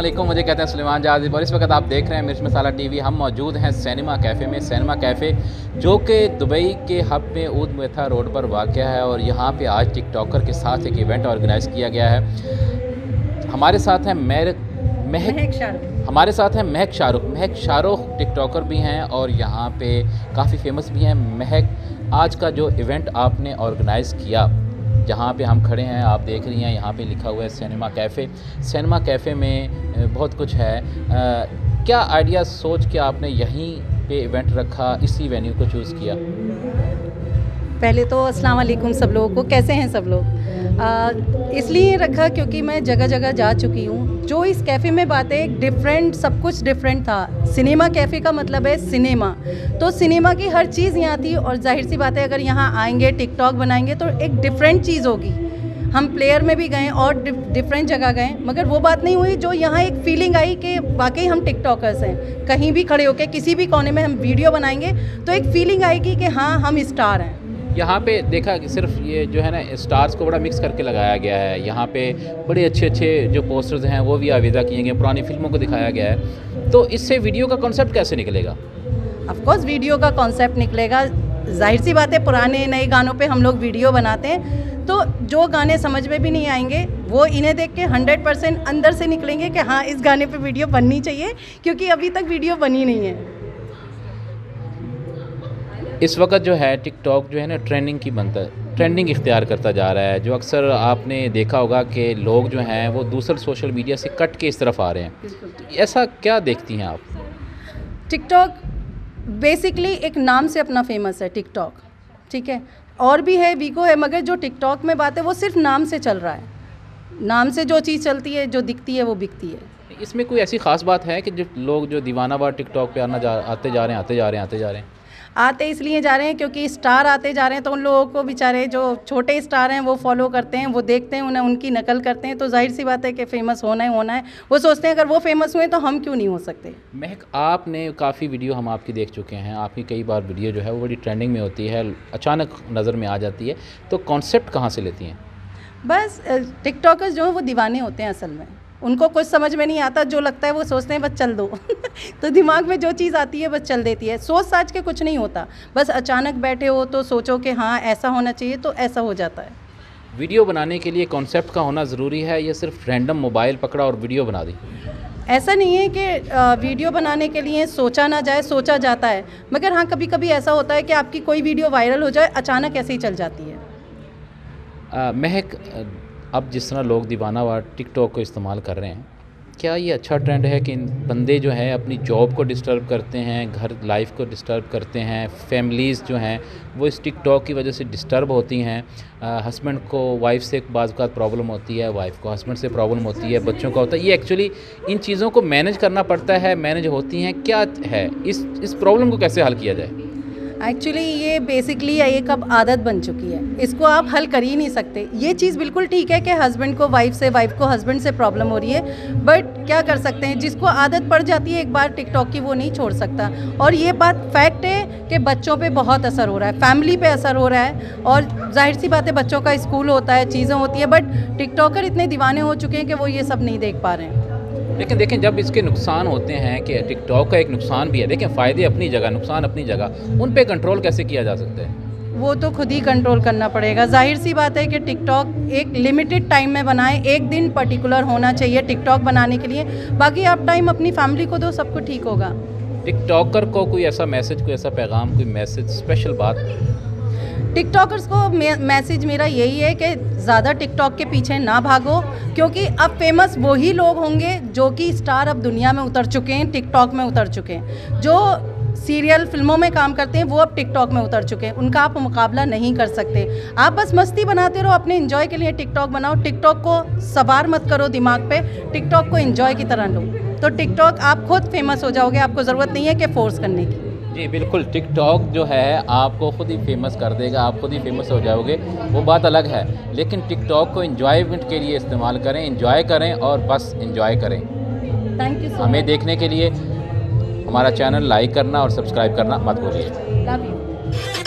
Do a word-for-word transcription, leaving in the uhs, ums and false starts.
वालेकुम, मुझे कहते हैं सुलेमान जाजिब और इस वक्त आप देख रहे हैं मिर्च मसाला टीवी। हम मौजूद हैं सिनेमा कैफ़े में। सिनेमा कैफ़े जो कि दुबई के हब में ऊद मेथा रोड पर वाक़या है और यहाँ पे आज टिकटॉकर के साथ एक इवेंट ऑर्गेनाइज़ किया गया है। हमारे साथ हैं मेर महक शाहरुख हमारे साथ हैं महक शाहरुख महक शाहरुख टिकटॉकर भी हैं और यहाँ पे काफ़ी फेमस भी हैं। महक, आज का जो इवेंट आपने ऑर्गेनाइज़ किया, जहाँ पे हम खड़े हैं, आप देख रही हैं यहाँ पे लिखा हुआ है सिनेमा कैफ़े। सिनेमा कैफ़े में बहुत कुछ है। आ, क्या आइडिया सोच के आपने यहीं पे इवेंट रखा, इसी वेन्यू को चूज़ किया? पहले तो अस्सलाम वालेकुम सब लोगों को, कैसे हैं सब लोग? इसलिए रखा क्योंकि मैं जगह जगह जा चुकी हूँ। जो इस कैफ़े में बातें डिफरेंट, सब कुछ डिफरेंट था। सिनेमा कैफ़े का मतलब है सिनेमा, तो सिनेमा की हर चीज़ यहाँ थी और जाहिर सी बात है अगर यहाँ आएंगे टिकटॉक बनाएंगे तो एक डिफरेंट चीज़ होगी। हम प्लेयर में भी गए और डिफरेंट जगह गए, मगर वो बात नहीं हुई जो यहाँ एक फीलिंग आई कि वाकई हम टिकटॉकर्स हैं। कहीं भी खड़े होकर किसी भी कोने में हम वीडियो बनाएंगे तो एक फीलिंग आएगी कि हाँ हम स्टार हैं। यहाँ पे देखा कि सिर्फ ये जो है ना स्टार्स को बड़ा मिक्स करके लगाया गया है। यहाँ पे बड़े अच्छे अच्छे जो पोस्टर्स हैं वो भी आवेदा किए गए, पुरानी फिल्मों को दिखाया गया है। तो इससे वीडियो का कॉन्सेप्ट कैसे निकलेगा? ऑफ कोर्स वीडियो का कॉन्सेप्ट निकलेगा। जाहिर सी बात है पुराने नए गानों पे हम लोग वीडियो बनाते हैं, तो जो गाने समझ में भी नहीं आएंगे वो इन्हें देख के हंड्रेड परसेंट अंदर से निकलेंगे कि हाँ इस गाने पे वीडियो बननी चाहिए, क्योंकि अभी तक वीडियो बनी नहीं है। इस वक्त जो है टिकटॉक जो है ना ट्रेंडिंग की बनता है, ट्रेंडिंग इख्तियार करता जा रहा है। जो अक्सर आपने देखा होगा कि लोग जो हैं वो दूसरे सोशल मीडिया से कट के इस तरफ आ रहे हैं। तो ऐसा क्या देखती हैं आप? टिकटॉक बेसिकली एक नाम से अपना फेमस है टिकटॉक, ठीक है, और भी है, वीगो है, मगर जो टिकटॉक में बात है वो सिर्फ नाम से चल रहा है। नाम से जो चीज़ चलती है, जो दिखती है वो बिकती है। इसमें कोई ऐसी ख़ास बात है कि जो लोग जो दीवानावार टिकटॉक पे आना जा आते जा रहे हैं आते जा रहे हैं आते जा रहे हैं आते इसलिए जा रहे हैं क्योंकि स्टार आते जा रहे हैं, तो उन लोगों को बेचारे जो छोटे स्टार हैं वो फॉलो करते हैं, वो देखते हैं, उन्हें उनकी नकल करते हैं। तो जाहिर सी बात है कि फ़ेमस होना ही होना है। वो सोचते हैं अगर वो फेमस हुए तो हम क्यों नहीं हो सकते। महक, आपने काफ़ी वीडियो हम आपकी देख चुके हैं। आपकी कई बार वीडियो जो है वो बड़ी ट्रेंडिंग में होती है, अचानक नज़र में आ जाती है। तो कॉन्सेप्ट कहाँ से लेती हैं? बस टिकटॉकर्स जो हैं वो दीवाने होते हैं असल में। उनको कुछ समझ में नहीं आता, जो लगता है वो सोचते हैं बस चल दो तो दिमाग में जो चीज़ आती है बस चल देती है। सोच साच के कुछ नहीं होता, बस अचानक बैठे हो तो सोचो कि हाँ ऐसा होना चाहिए तो ऐसा हो जाता है। वीडियो बनाने के लिए कॉन्सेप्ट का होना ज़रूरी है या सिर्फ रैंडम मोबाइल पकड़ा और वीडियो बना दी? ऐसा नहीं है कि वीडियो बनाने के लिए सोचा ना जाए, सोचा जाता है, मगर हाँ कभी कभी ऐसा होता है कि आपकी कोई वीडियो वायरल हो जाए, अचानक ऐसे ही चल जाती है। आ, महक, अब जिस तरह लोग दीवानावार टिकटॉक को इस्तेमाल कर रहे हैं, क्या ये अच्छा ट्रेंड है कि बंदे जो हैं अपनी जॉब को डिस्टर्ब करते हैं, घर लाइफ को डिस्टर्ब करते हैं, फैमिलीज़ जो हैं वो इस टिकटॉक की वजह से डिस्टर्ब होती हैं? हस्बैंड को वाइफ से बाज़ औक़ात प्रॉब्लम होती है, वाइफ को हस्बैंड से प्रॉब्लम होती है, बच्चों का होता है। ये एक्चुअली इन चीज़ों को मैनेज करना पड़ता है, मैनेज होती हैं, क्या है इस इस प्रॉब्लम को कैसे हल किया जाए? एक्चुअली ये बेसिकली एक अब आदत बन चुकी है, इसको आप हल कर ही नहीं सकते। ये चीज़ बिल्कुल ठीक है कि हस्बैंड को वाइफ से, वाइफ को हस्बैंड से प्रॉब्लम हो रही है, बट क्या कर सकते हैं, जिसको आदत पड़ जाती है एक बार टिकटॉक की वो नहीं छोड़ सकता। और ये बात फैक्ट है कि बच्चों पे बहुत असर हो रहा है, फैमिली पे असर हो रहा है, और जाहिर सी बात है बच्चों का स्कूल होता है, चीज़ें होती हैं, बट टिकटॉकर इतने दीवाने हो चुके हैं कि वो ये सब नहीं देख पा रहे हैं। लेकिन देखें, जब इसके नुकसान होते हैं कि टिकटॉक का एक नुकसान भी है, देखें फ़ायदे अपनी जगह, नुकसान अपनी जगह, उन पे कंट्रोल कैसे किया जा सकता है? वो तो खुद ही कंट्रोल करना पड़ेगा। जाहिर सी बात है कि टिकटॉक एक लिमिटेड टाइम में बनाए, एक दिन पर्टिकुलर होना चाहिए टिकटॉक बनाने के लिए, बाकी आप टाइम अपनी फैमिली को दो, सब कुछ ठीक होगा। टिकटॉकर को कोई ऐसा मैसेज, कोई ऐसा पैगाम, कोई मैसेज, स्पेशल बात? टिकटॉकर्स को मैसेज मेरा यही है कि ज़्यादा टिकटॉक के पीछे ना भागो, क्योंकि अब फेमस वही लोग होंगे जो कि स्टार अब दुनिया में उतर चुके हैं, टिकटॉक में उतर चुके हैं। जो सीरियल फिल्मों में काम करते हैं वो अब टिकटॉक में उतर चुके हैं, उनका आप मुकाबला नहीं कर सकते। आप बस मस्ती बनाते रहो, अपने एंजॉय के लिए टिकटॉक बनाओ, टिकटॉक को सवार मत करो दिमाग पे, टिकटॉक को एंजॉय की तरह लो, तो टिकटॉक आप खुद फेमस हो जाओगे। आपको ज़रूरत नहीं है कि फोर्स करने की। जी बिल्कुल, टिकटॉक जो है आपको खुद ही फेमस कर देगा, आप खुद ही फेमस हो जाओगे, वो बात अलग है। लेकिन टिकटॉक को एंजॉयमेंट के लिए इस्तेमाल करें, एंजॉय करें और बस एंजॉय करें। Thank you so much. हमें देखने के लिए हमारा चैनल लाइक करना और सब्सक्राइब करना मत भूलिए। Love you.